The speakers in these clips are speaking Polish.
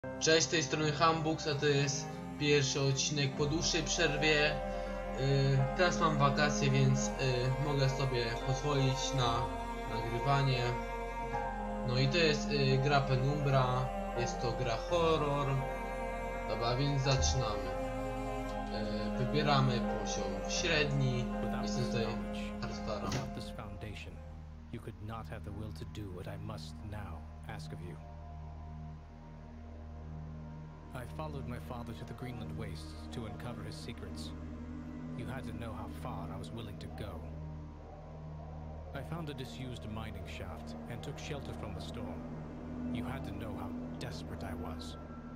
Cześć, z tej strony Hambux, a to jest pierwszy odcinek po dłuższej przerwie. Teraz mam wakacje, więc mogę sobie pozwolić na nagrywanie. No i to jest gra Penumbra, jest to gra horror. Dobra, więc zaczynamy. Wybieramy poziom średni. Jestem tutaj hardcora. You could not have the will to do what I must now ask of you. I followed my father to the Greenland wastes to uncover his secrets. You had to know how far I was willing to go. I found a disused mining shaft and took shelter from the storm. You had to know how desperate I was.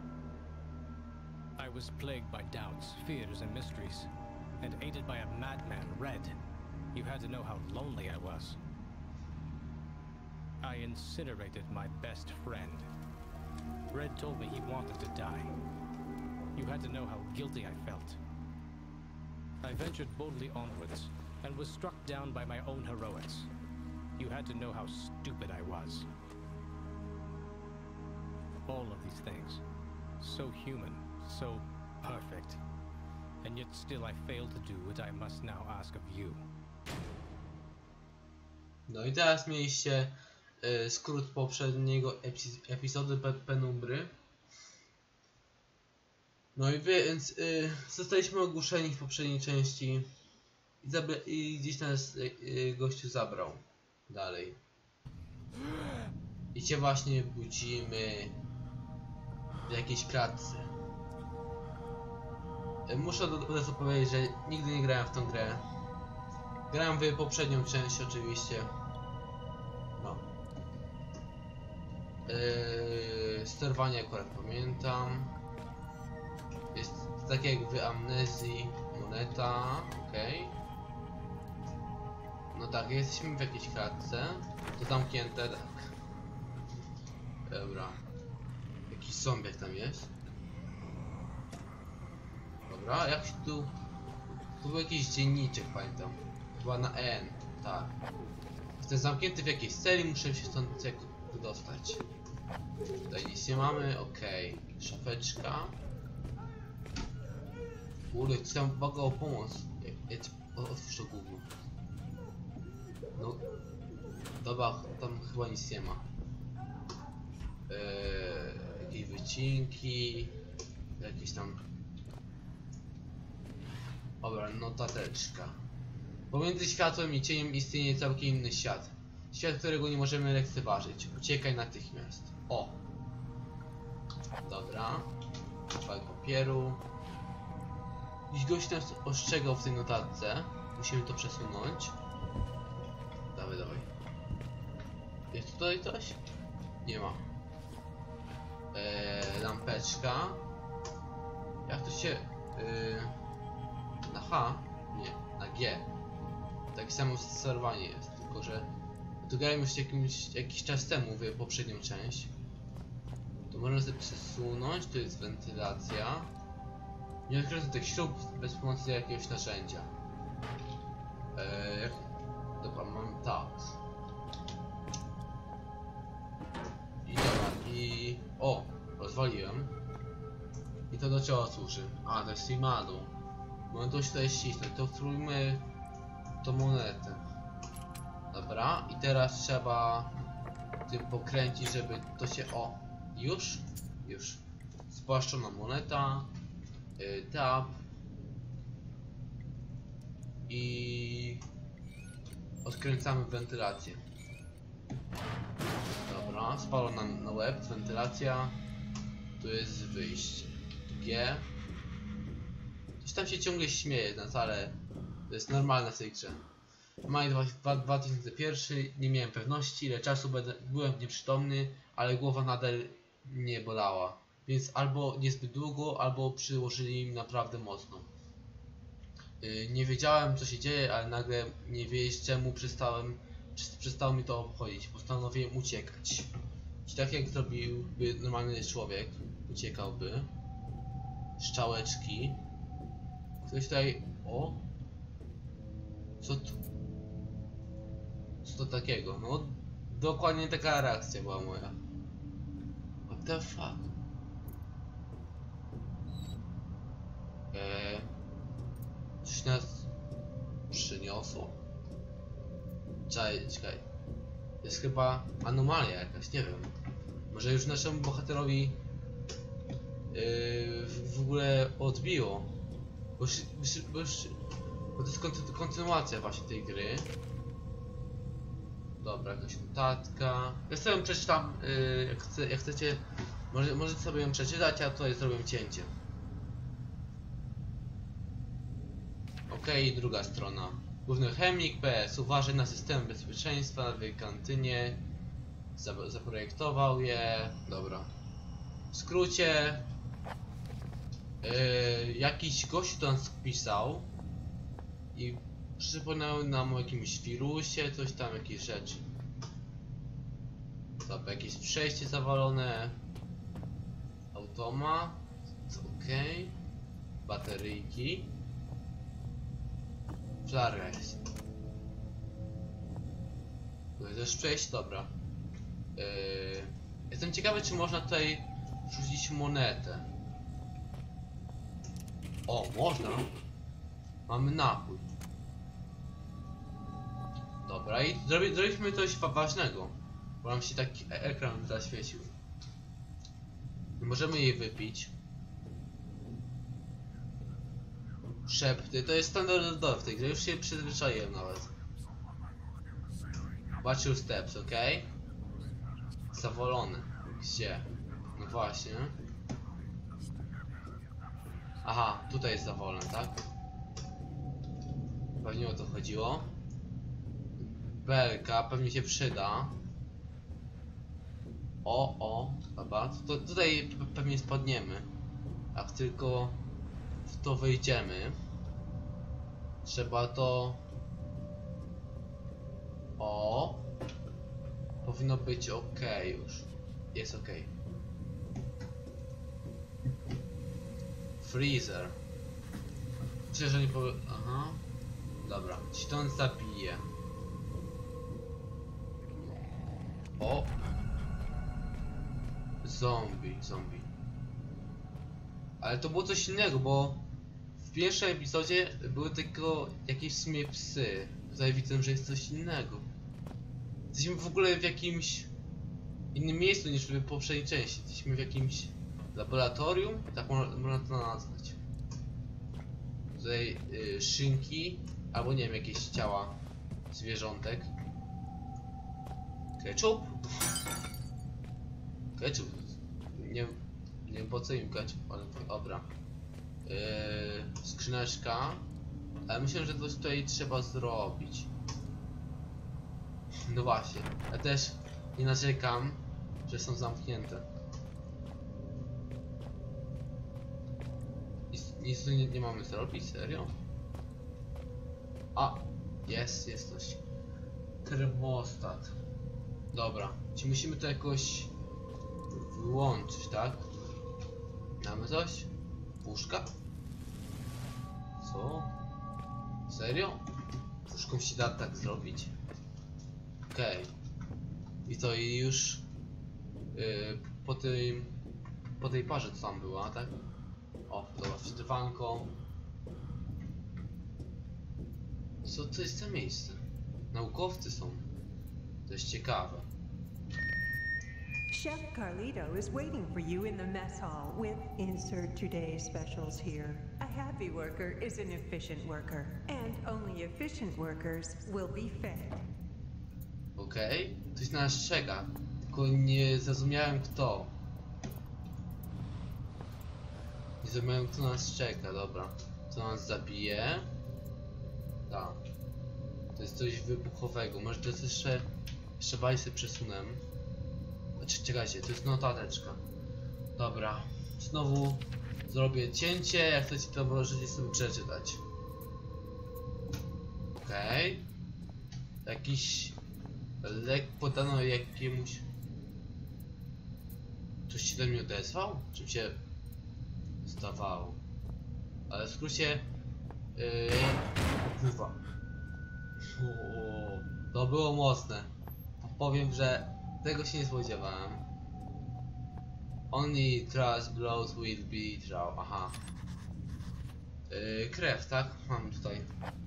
I was plagued by doubts, fears, and mysteries, and aided by a madman, Red. You had to know how lonely I was. I incinerated my best friend. Red told me he wanted to die. You had to know how guilty I felt. I ventured boldly onwards, and was struck down by my own heroics. You had to know how stupid I was. All of these things, so human, so perfect, and yet still I failed to do what I must now ask of you. No i teraz mieliście skrót poprzedniego epizodu Penumbry. No i więc zostaliśmy ogłuszeni w poprzedniej części i gdzieś nas gościu zabrał dalej. I cię właśnie budzimy w jakiejś klatce. Muszę od razu powiedzieć, że nigdy nie grałem w tą grę. Grałem w poprzednią część oczywiście. No. Sterowanie akurat pamiętam. Jest tak jak w Amnezji, moneta, okej. No tak, jesteśmy w jakiejś klatce. To zamknięte, tak. Dobra. Jakiś zombiak tam jest. Dobra, jak się tu... Tu był jakiś dzienniczek, pamiętam. Chyba na N, tak. Jestem zamknięty w jakiejś celi, muszę się stąd jakoś wydostać. Tutaj nic nie mamy, okej. Szafeczka. Kurde, chcę uwagę o pomoc. Otwórz to gówno. No. Dobra, tam chyba nic nie ma. Jakieś wycinki. Jakieś tam... Dobra, notateczka. Pomiędzy światłem i cieniem istnieje całkiem inny świat. Świat, którego nie możemy lekceważyć. Uciekaj natychmiast. O! Dobra. Kawałek papieru. Dziś gość nas ostrzegał w tej notatce. Musimy to przesunąć. Dawaj, dawaj. Jest tutaj coś? Nie ma. Lampeczka. Jak to się... na H? Nie, na G. Takie samo sterowanie jest, tylko że tu grałem już jakiś czas temu w poprzednią część. To można sobie przesunąć, tu jest wentylacja. Nie odkryłem tych śrub bez pomocy jakiegoś narzędzia. Dobra, mam tak. I dobra, i... O! Rozwaliłem. I to do czego służy? A, to jest Simadu. Mamy to się tutaj ścisnąć, to wtrójmy tą monetę. Dobra, i teraz trzeba tym pokręcić, żeby to się... O! Już? Już. Spłaszczona moneta. Tab. I... odkręcamy wentylację. Dobra, spalo nam na łeb, wentylacja. Tu jest wyjście. G. Coś tam się ciągle śmieje, no ale to jest normalne w tej grze. Maj 2001, nie miałem pewności ile czasu byłem nieprzytomny, ale głowa nadal nie bolała. Więc albo niezbyt długo, albo przyłożyli mi naprawdę mocno. Nie wiedziałem co się dzieje, ale nagle nie wiedzieć czemu przestało mi to obchodzić. Postanowiłem uciekać. I tak jak zrobiłby normalny człowiek, uciekałby. Strzałeczki. Coś tutaj... O! Co to takiego? No, dokładnie taka reakcja była moja. What the fuck? Coś nas przyniosło? Czekaj. To jest chyba anomalia jakaś, nie wiem. Może już naszemu bohaterowi w ogóle odbiło. Bo to jest kontynuacja właśnie tej gry. Dobra, jakaś notatka. Ja sobie ją przeczytam, jak chcecie. Możecie sobie ją przeczytać, a tutaj zrobię cięcie. Okej, druga strona. Główny chemik PS uważaj na system bezpieczeństwa w kantynie. Zaprojektował je. Dobra. W skrócie, jakiś gość to nas pisał i przypomniał nam o jakimś wirusie, coś tam, jakieś rzeczy. Dobra, jakieś przejście zawalone. Automat. Okej. Bateryjki. Flarga jest. To jest też przejść, dobra. Jestem ciekawy, czy można tutaj wrzucić monetę. O, można. Mamy napój. Dobra, i zrobiliśmy coś ważnego. Bo nam się taki ekran zaświecił. Nie możemy jej wypić. Szepty, to jest standardowe w tej grze, już się przyzwyczaiłem nawet. Watch your steps, ok? Zawolony. Gdzie? No właśnie. Aha, tutaj jest zawolony, tak? Pewnie o to chodziło. Belka pewnie się przyda. O, dobra, to tutaj pewnie spadniemy. Jak tylko w to wejdziemy, trzeba to... O, powinno być ok już. Jest ok. Freezer. Myślę, że nie powie... Aha. Dobra, ci to on zabije. O! Zombie. Ale to było coś innego, bo w pierwszym epizodzie były tylko jakieś w sumie psy. Tutaj widzę, że jest coś innego. Jesteśmy w ogóle w jakimś innym miejscu niż w poprzedniej części. Jesteśmy w jakimś laboratorium, tak można to nazwać. Tutaj szynki, albo nie wiem, jakieś ciała zwierzątek. Ketchup? Ketchup. Nie wiem po co im ketchup, ale dobra. Skrzyneczka. Ale myślę, że coś tutaj trzeba zrobić. No właśnie. Ja też nie narzekam, że są zamknięte. Nic tu nie mamy zrobić? Serio? A! Jest coś. Termostat. Dobra. Czy musimy to jakoś wyłączyć, tak? Mamy coś? Puszka? Co? Serio? Puszką się da tak zrobić? Okej. I to i już po tej parze co tam była, tak? O, dobra, wczytywanko. Co to jest za miejsce? Naukowcy są. To jest ciekawe. Chef Carlito is waiting for you in the mess hall with insert today's specials here. A happy worker is an efficient worker, and only efficient workers will be fed. Okej, ktoś na nas czeka, tylko nie zrozumiałem kto. Nie zrozumiałem kto nas czeka, dobra. Co nas zabije? Tak. To jest coś wybuchowego, może to jest jeszcze bardziej sobie przesunę. Znaczy, czekajcie, to jest notateczka. Dobra, znowu zrobię cięcie, jak chcecie to możecie sobie przeczytać. Okej. Jakiś lek podano jakiemuś... Ktoś się do mnie odezwał? Czym się zdawało? Ale w skrócie... Kurwa. To było mocne. Powiem, że tego się nie spodziewałem. Only trust blows will be draw. Aha. Krew, tak? Mam tutaj.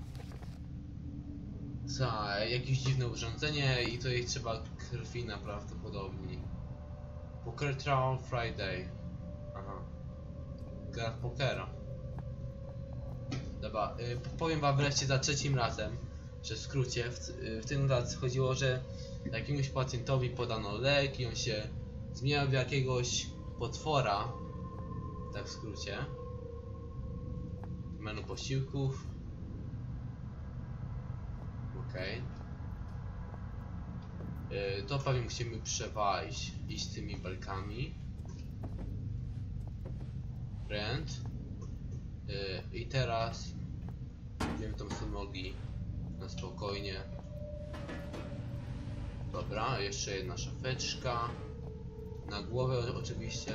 Jakieś dziwne urządzenie i to jej trzeba krwi prawdopodobnie. Poker Trial Friday. Aha. Gra w pokera. Dobra, powiem wam wreszcie za trzecim razem, że w skrócie w tym razie chodziło, że jakiemuś pacjentowi podano lek i on się zmieniał w jakiegoś potwora. Tak w skrócie. Menu posiłków. Okej. To pewnie musimy przewalić, iść z tymi belkami. Rent. I teraz idziemy tam z nogi na spokojnie. Dobra, jeszcze jedna szafeczka. Na głowę oczywiście.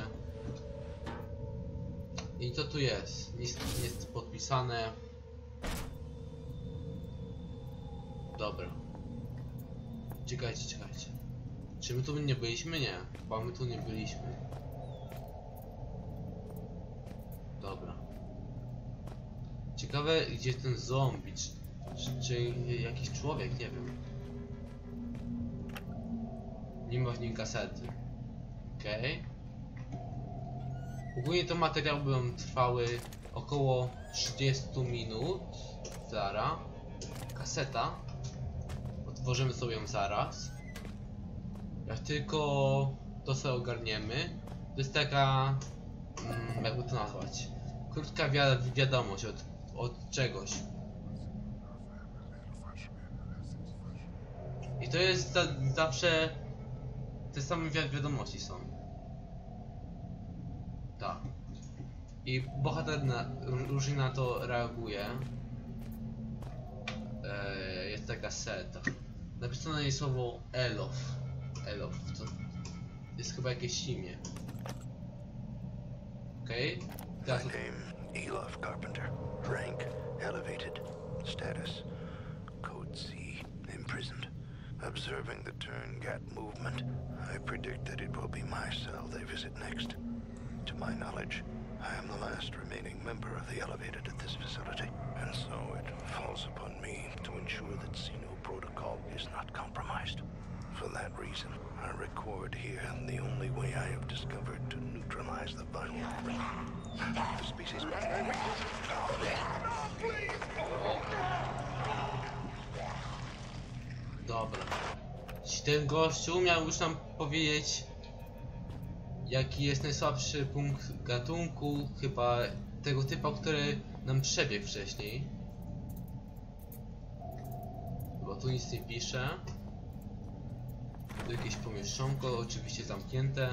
I co tu jest? Nic nie jest podpisane. Dobra. Czekajcie. Czy my tu nie byliśmy? Nie. Chyba my tu nie byliśmy. Dobra. Ciekawe, gdzie ten zombie, czy jakiś człowiek, nie wiem. Nie ma w nim kasety. Okej. Ogólnie to materiał będą trwały około 30 minut. Zara. Kaseta. Otworzymy sobie ją zaraz. Jak tylko to sobie ogarniemy, to jest taka... jakby to nazwać? Krótka wiadomość od czegoś. I to jest zawsze... te same wiadomości są. Tak. I bohater różnie na to reaguje. Jest taka seta. Napisane na niej słowo Elof. Elof, to jest chyba jakieś imię. Okej. My name, Elof Carpenter. Rank, elevated. Status, Code C, imprisoned. Observing the Turngat movement, I predict that it will be my cell they visit next. To my knowledge, I am the last remaining member of the Elevated at this facility, and so it falls upon me to ensure that Xeno protocol is not compromised. For that reason, I record here the only way I have discovered to neutralize the viral threat. The species must be Dobra. Czy ten gościu miał już nam powiedzieć, jaki jest najsłabszy punkt gatunku, chyba tego typa, który nam przebiegł wcześniej. Bo tu nic nie pisze. Tu jakieś pomieszczonko, oczywiście zamknięte.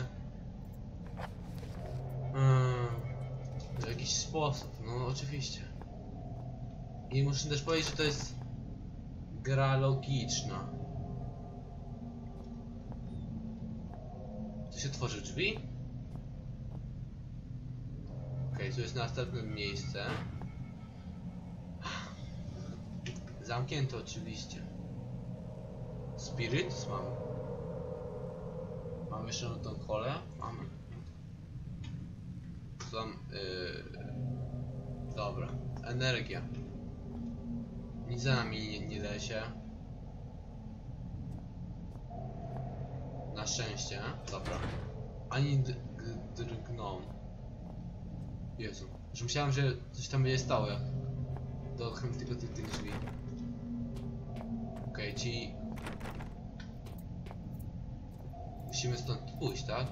W jakiś sposób, no oczywiście. I muszę też powiedzieć, że to jest gra logiczna. Tu się tworzy drzwi. Okej, tu jest następne miejsce. Zamknięte oczywiście. Spirit mamy. Mamy jeszcze tą kolę? Mamy. Co tam? Dobra. Energia. Nic za nami nie lesie. Na szczęście. Dobra. Ani drgną. Jezu. Już myślałem, że coś tam będzie stało, jak dotknę tylko tych drzwi. Okej, ci... musimy stąd pójść, tak?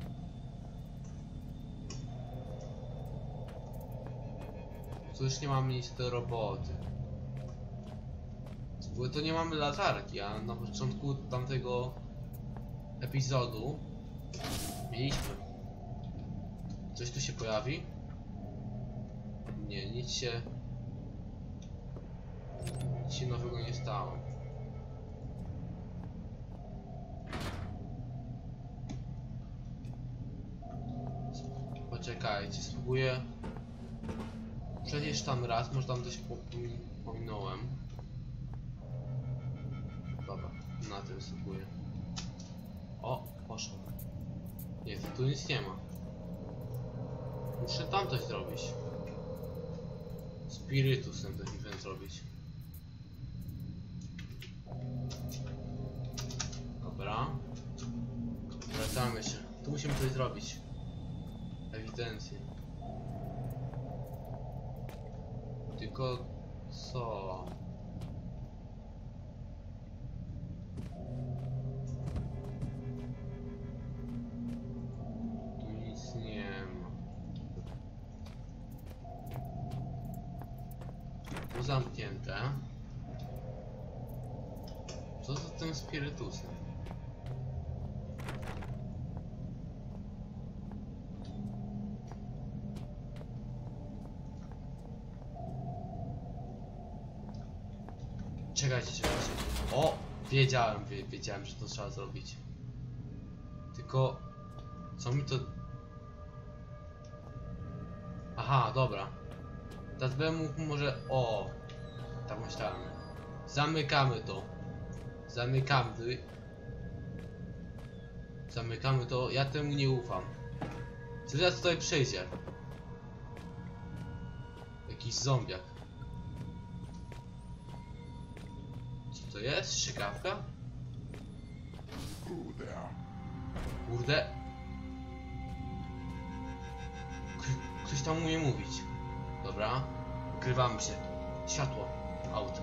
Tu już nie mamy nic do roboty. Bo to nie mamy latarki, a na początku tamtego epizodu mieliśmy. Coś tu się pojawi? Nie, nic się nowego nie stało. Poczekajcie, spróbuję przejść tam raz, może tam coś pominąłem. Dobra, na tym spróbuję. O, poszło. Nie, tu nic nie ma. Muszę tam coś zrobić. Spirytusem to nie wiem zrobić. Dobra. Wracamy się. Tu musimy coś zrobić. Ewidentnie. Tylko co? Tu nic nie ma. Tu zamknięte. Co z tym spirytusem? Czekajcie. O! Wiedziałem, że to trzeba zrobić. Tylko... Co mi to... Aha, dobra. Teraz bym mógł może... O! Tak myślałem. Zamykamy to. Zamykamy to. Ja temu nie ufam. Co teraz tutaj przyjdzie? Jakiś zombiak. Co to jest? Strzykawka? Kurde. Ktoś tam umie mówić. Dobra. Ukrywamy się. Światło. Aut.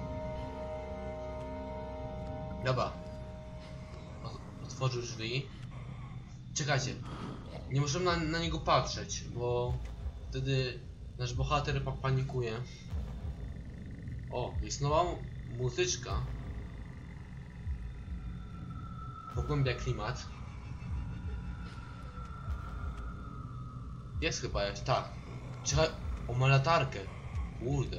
Dobra. Otworzył drzwi. Czekajcie. Nie możemy na niego patrzeć, bo wtedy nasz bohater panikuje. O, jest nowa muzyczka. Pogłębia klimat. Jest chyba jest, tak. Czekaj, o, ma latarkę. Kurde.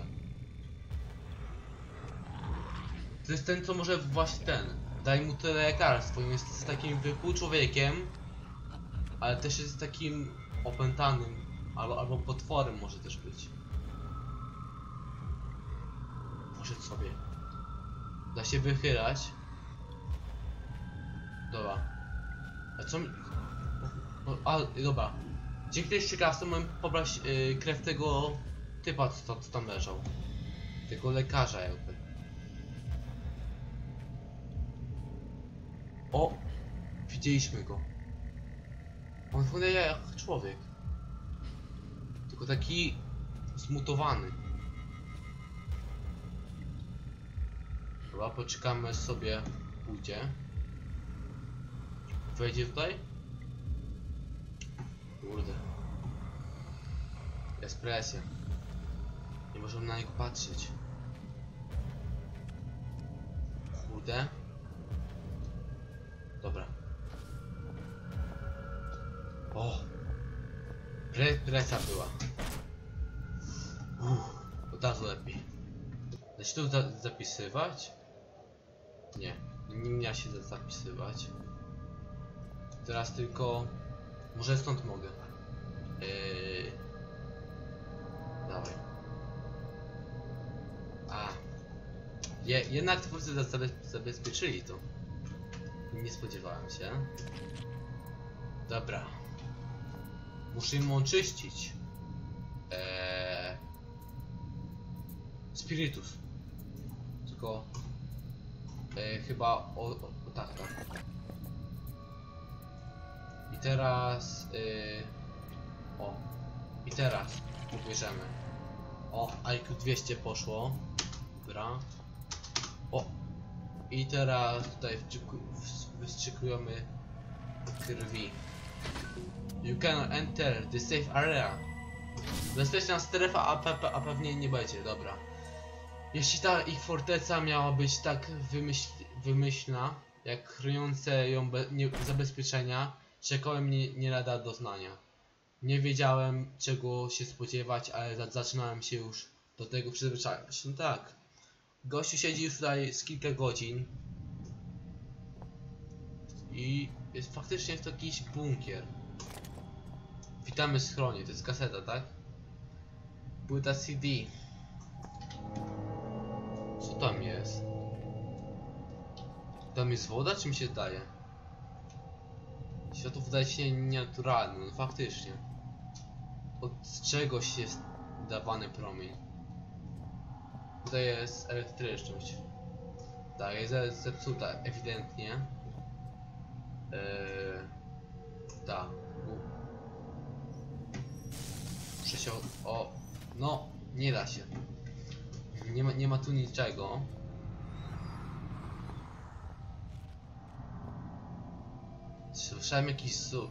To jest ten, co może właśnie ten. Daj mu tyle lekarstwo. Jest takim zwykłym człowiekiem, ale też jest takim opętanym. Albo potworem może też być. Poszedł sobie. Da się wychylać. Dobra. A co mi... dobra. Dzięki tej strzykawce możemy pobrać krew tego typa, co tam leżał. Tego lekarza jakby. O! Widzieliśmy go. On wygląda jak człowiek. Tylko taki zmutowany. Dobra, poczekamy aż sobie pójdzie. Wejdzie tutaj? Kurde. Jest presja. Nie możemy na niego patrzeć. Kurde. Dobra. O! Presja była. Od razu lepiej. Da się tu zapisywać? Nie. Nie da się zapisywać. Teraz tylko... Może stąd mogę. Dawaj. A. Jednak twórcy zabezpieczyli to. Nie spodziewałem się. Dobra. Muszę im oczyścić. Spirytus. Tylko... chyba o tak. I teraz... o. I teraz ubierzemy. O, IQ 200 poszło. Dobra. O. I teraz tutaj wystrzykujemy krwi. You cannot enter the safe area. Bezpieczna strefa, a pewnie nie będzie, dobra. Jeśli ta ich forteca miała być tak wymyślna, jak chroniące ją zabezpieczenia, czekały mnie nie lada doznania. Nie wiedziałem czego się spodziewać, ale zaczynałem się już do tego przyzwyczajać. No tak. Gościu siedzi już tutaj z kilka godzin. I jest faktycznie to jakiś bunkier. Witamy w schronie, to jest kaseta, tak? Płyta CD. Co tam jest? Tam jest woda, czy mi się zdaje? Światło wydaje się nienaturalne, no faktycznie. Od czegoś jest dawany promień. Tutaj jest elektryczność. Tak, jest zepsuta ewidentnie. Tak. Muszę się... O... No, nie da się. Nie ma tu niczego. Słyszałem jakiś słuch.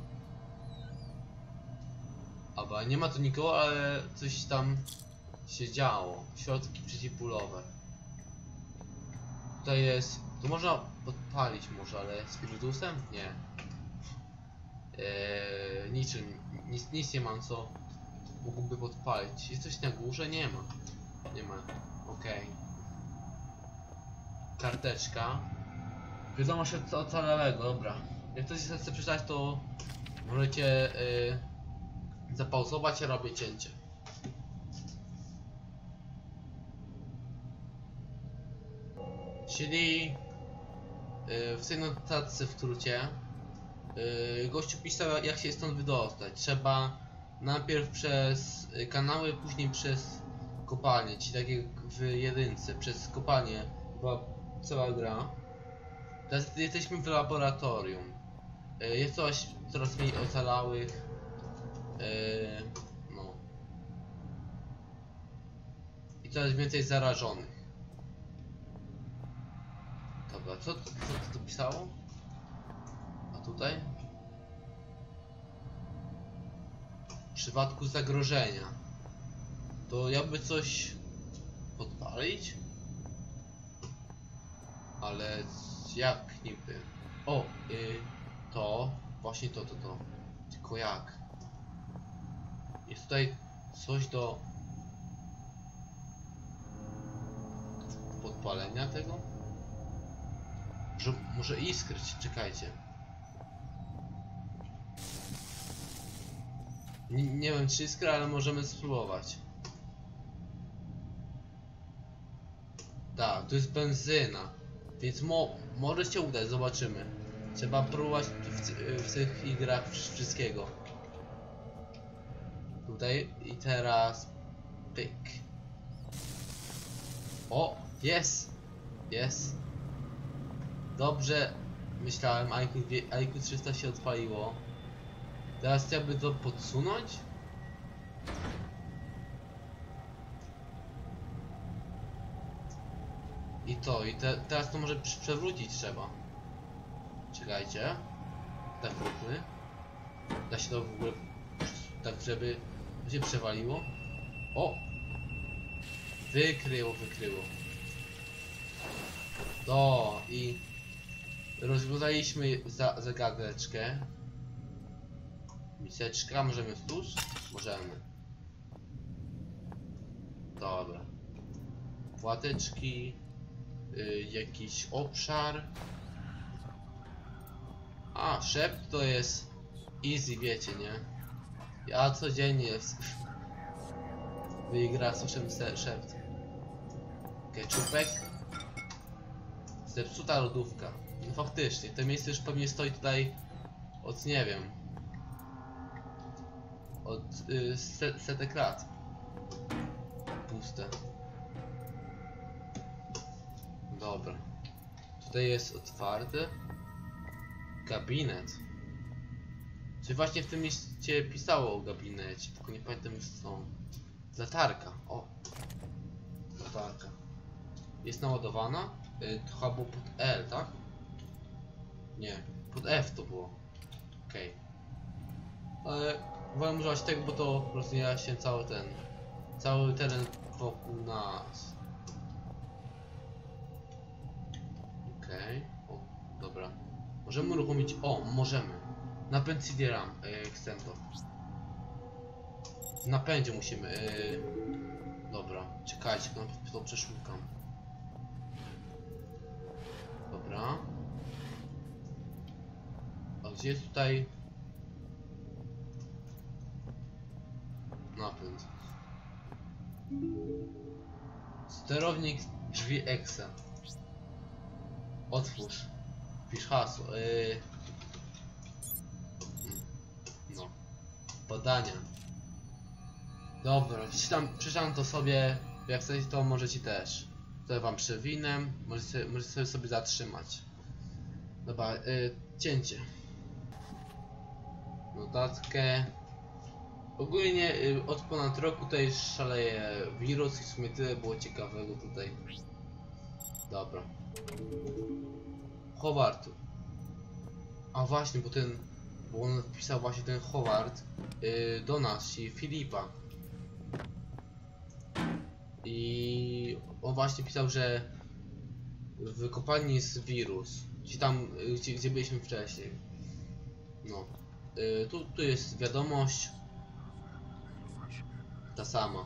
Albo nie ma tu nikogo, ale coś tam się działo. Środki przeciwbólowe. Tutaj jest... Tu można podpalić może, ale spirytusem? Nie. Niczym. Nic nie mam, co mógłby podpalić. Jest coś na górze? Nie ma. Nie ma. Okej. Karteczka. Wiadomość od ocalałego, dobra. Jak ktoś chce przeczytać, to możecie zapauzować, ja robię cięcie. Czyli w tej notatce w skrócie gościu pisał, jak się stąd wydostać. Trzeba najpierw przez kanały, później przez kopalnię, czyli tak jak w jedynce, przez kopalnię była cała gra. Teraz jesteśmy w laboratorium. Jest coraz mniej ocalałych. No. I coraz więcej zarażonych. Dobra, co to pisało? A tutaj? W przypadku zagrożenia. To jakby coś podpalić? Ale jak niby? O, to, właśnie to. Tylko jak? Jest tutaj coś do podpalenia tego? Może iskryć, czekajcie. Nie wiem czy iskra, ale możemy spróbować. Tak, to jest benzyna. Więc może się udać, zobaczymy. Trzeba próbować w tych igrach wszystkiego. Tutaj i teraz pyk. O, jest. Dobrze myślałem, IQ 300 się odpaliło. Teraz chciałby to podsunąć? Teraz to może przewrócić trzeba. Czekajcie. Tak róbmy. Da się to w ogóle tak, żeby się przewaliło. O! Wykryło. I rozwiązaliśmy zagadeczkę. Miseczka, możemy wtórz? Możemy. Dobra. Płateczki. Jakiś obszar. A, szept to jest easy, wiecie, nie? Ja codziennie wygra słyszę szept. Keczupek. Zepsuta lodówka. No faktycznie, to miejsce już pewnie stoi tutaj od, nie wiem, od setek lat. Puste. Dobra. Tutaj jest otwarty gabinet. Czy właśnie w tym mieście pisało o gabinecie, tylko nie pamiętam już co. Latarka. O. Latarka. Jest naładowana? To chyba było pod L, tak? Nie, pod F to było. Okej. Ale wolę używać tego, bo to rozwija się cały teren wokół nas. Okej. O, dobra. Możemy uruchomić... O, możemy. Napęd CD-RAM. Chcę to. W napędzie musimy... Dobra, czekajcie, to przeszukam. Dobra. A gdzie jest tutaj... napęd? Sterownik drzwi EXA. Otwórz. Wpisz hasło. No. Badania. Dobra, przeczytam to sobie Jak chcecie, to możecie też. To wam przewinę, możecie sobie zatrzymać. Dobra, cięcie. Notatkę. Ogólnie od ponad roku tutaj szaleje wirus i w sumie tyle było ciekawego tutaj. Dobra. Howard. A właśnie, bo on wpisał właśnie ten Howard do nas, czyli Filipa. I on właśnie pisał, że w kopalni jest wirus. Gdzie tam, gdzie byliśmy wcześniej. No. Tu jest wiadomość. Ta sama.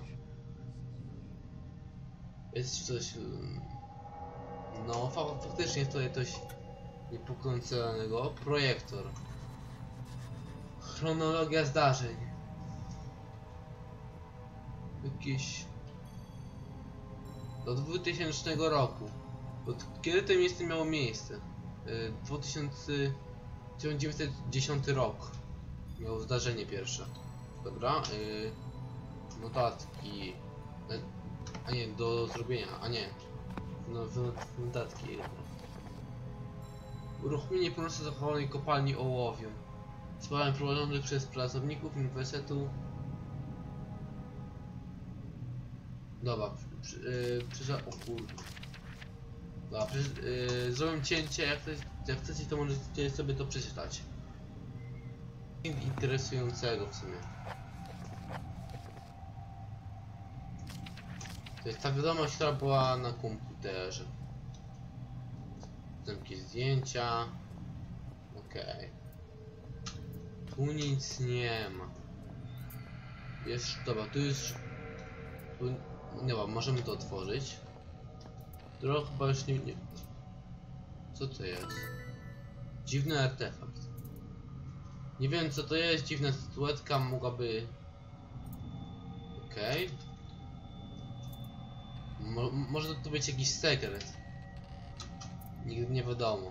Jest coś... No, faktycznie jest tutaj coś niepokojącego. Projektor. Chronologia zdarzeń. Jakieś... Do 2000 roku. Od kiedy to miejsce miało miejsce? 1910 rok. Miało zdarzenie pierwsze. Dobra. Notatki. A nie, do zrobienia. A nie. No, notatki. Uruchomienie północno zachowanej kopalni ołowiu. Sprawy prowadzonych przez pracowników uniwersytetu. Dobra, o kurde. Dobra, zrobię cięcie, jak chcecie to możecie sobie to przeczytać. Interesującego w sumie. To jest ta wiadomość, która była na komputerze. Takie zdjęcia. Okej. Tu nic nie ma. Jest, dobra, tu już... Tu, nie ma, możemy to otworzyć. Trochę chyba już nie... Co to jest? Dziwny artefakt. Nie wiem co to jest, dziwna statuetka mogłaby... Okej. Może to być jakiś sekret. Nigdy nie wiadomo.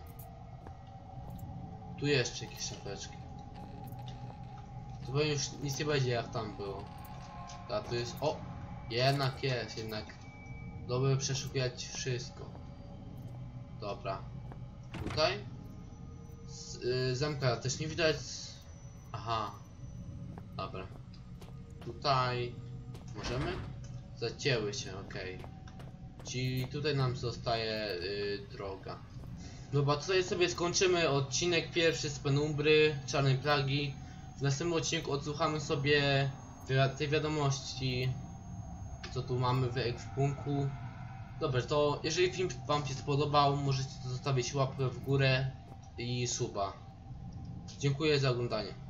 Tu jeszcze jakieś szafeczki. Tu pewnie już nic nie będzie jak tam było. A tu jest... O! Jednak jest, jednak. Dobrze przeszukać wszystko. Dobra. Tutaj? Zamka też nie widać. Aha. Dobra. Tutaj... Możemy? Zacięły się, okej. Czyli tutaj nam zostaje droga. Dobra, tutaj sobie skończymy odcinek pierwszy z Penumbry, Czarnej Plagi. W następnym odcinku odsłuchamy sobie tej wiadomości, co tu mamy w ekwipunku. Dobra, to jeżeli film wam się spodobał, możecie zostawić łapkę w górę i suba. Dziękuję za oglądanie.